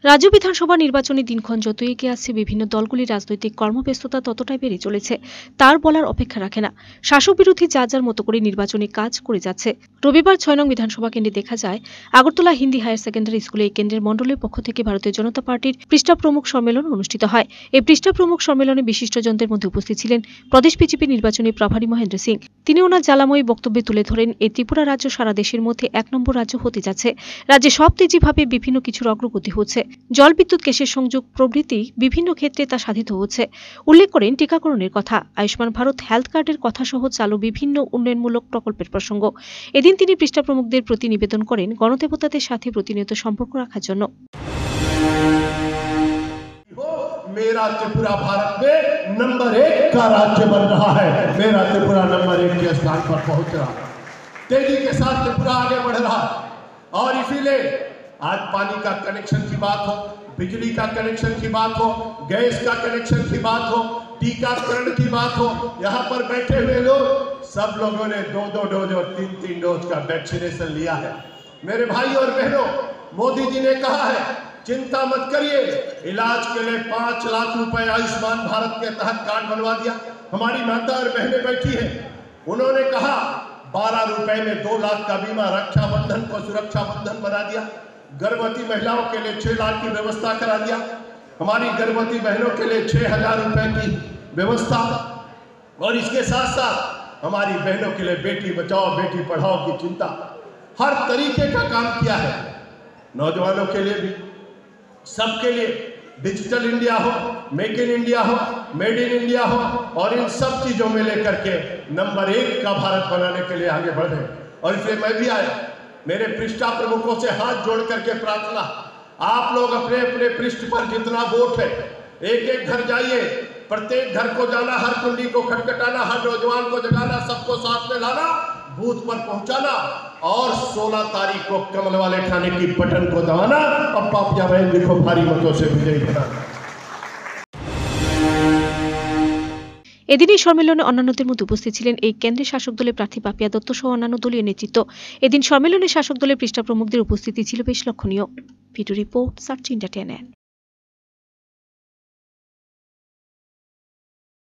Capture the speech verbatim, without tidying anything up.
রাজ্য বিধানসভা নির্বাচনের দিনক্ষণ যত এগিয়ে আসছে বিভিন্ন দলগুলির রাজনৈতিক কর্মব্যস্ততা ততটাই বেড়ে চলেছে। তার বলার অপেক্ষা রাখে না। শাসক বিরোধী যার যার মতো করে নির্বাচনী কাজ করে যাচ্ছে। রবিবার ছয় নং বিধানসভা কেন্দ্রে দেখা যায় আগরতলা হিন্দি হায়ার সেকেন্ডারি স্কুলে এই কেন্দ্রের মণ্ডলের পক্ষ থেকে ভারতীয় জনতা পার্টির পৃষ্ঠা প্রমুখ সম্মেলন অনুষ্ঠিত হয়। এই পৃষ্ঠা প্রমুখ সম্মেলনে বিশিষ্টজনদের মধ্যে উপস্থিত ছিলেন প্রদেশ বিজেপি নির্বাচনী প্রভারী মহেন্দ্র সিং। তিনি ওনার জ্বালাময়ী বক্তব্যে তুলে ধরেন এই ত্রিপুরা রাজ্য সারা দেশের মধ্যে এক নম্বর রাজ্য হতে যাচ্ছে। রাজ্যে সব তেজিভাবে বিভিন্ন কিছুর অগ্রগতি হচ্ছে। জল বিদ্যুৎ গ্যাসের সংযোগ প্রভৃতি বিভিন্ন ক্ষেত্রে তা সাধিত হচ্ছে। উল্লেখ করেন টিকাকরণের কথা, আয়ুষ্মান ভারত হেলথ কার্ডের কথা সহ চালু বিভিন্ন উন্নয়নমূলক প্রকল্পের প্রসঙ্গ। এদিন তিনি পৃষ্ঠা প্রমুখদের প্রতি নিবেদন করেন গণদেবতাদের সাথে প্রতিনিয়ত সম্পর্ক রাখার জন্য। मेरा त्रिपुरा भारत में नंबर एक का राज्य बन रहा है। मेरा त्रिपुरा नंबर एक के स्थान पर पहुंच रहा है। तेजी के साथ त्रिपुरा आगे बढ़ रहा है और इसीलिए आज पानी का कनेक्शन की बात हो, बिजली का कनेक्शन की बात हो, गैस का कनेक्शन की बात हो, टीकाकरण की बात हो, यहाँ पर बैठे हुए लोग सब लोगों ने दो दो डोज और तीन तीन डोज का वैक्सीनेशन लिया है। मेरे भाई और बहनों, मोदी जी ने कहा है चिंता मत करिए, इलाज के लिए पांच लाख रुपए आयुष्मान भारत के तहत कार्ड बनवा दिया। हमारी माता और बहनें बैठी हैं, उन्होंने कहा बारह रुपए में दो लाख का बीमा, रक्षाबंधन को सुरक्षा बंधन बना दिया। गर्भवती महिलाओं के लिए छह लाख की व्यवस्था करा दिया। हमारी गर्भवती बहनों के लिए छह हजार रुपए की व्यवस्था और इसके साथ साथ हमारी बहनों के लिए बेटी बचाओ बेटी पढ़ाओ की चिंता, हर तरीके का काम किया है। नौजवानों के लिए भी, सबके लिए डिजिटल इंडिया हो, मेक इन इंडिया हो, मेड इन इंडिया हो और इन सब चीजों में लेकर के नंबर एक का भारत बनाने के लिए आगे बढ़े। और इसलिए मैं भी आया, मेरे पृष्ठा प्रमुखों से हाथ जोड़ करके प्रार्थना, आप लोग अपने अपने पृष्ठ पर जितना वोट है एक एक घर जाइए, प्रत्येक घर को जाना, हर कुंडी को खटखटाना, हर नौजवान को जगाना, सबको साथ में लाना, बूथ पर पहुंचाना और सोलह तारीख को कमल वाले खाने की बटन को दबाना और पापिया बहन को भारी मतों से विजयी बनाना। এদিন এই সম্মেলনে অন্যান্যদের মধ্যে উপস্থিত ছিলেন এই কেন্দ্রের শাসক দলের প্রার্থী পাপিয়া দত্ত সহ অন্যান্য দলীয় নেতৃত্ব। এদিন সম্মেলনে শাসক দলের পৃষ্ঠা প্রমুখদের উপস্থিতি ছিল বেশ লক্ষণীয়। Video report search India TNN.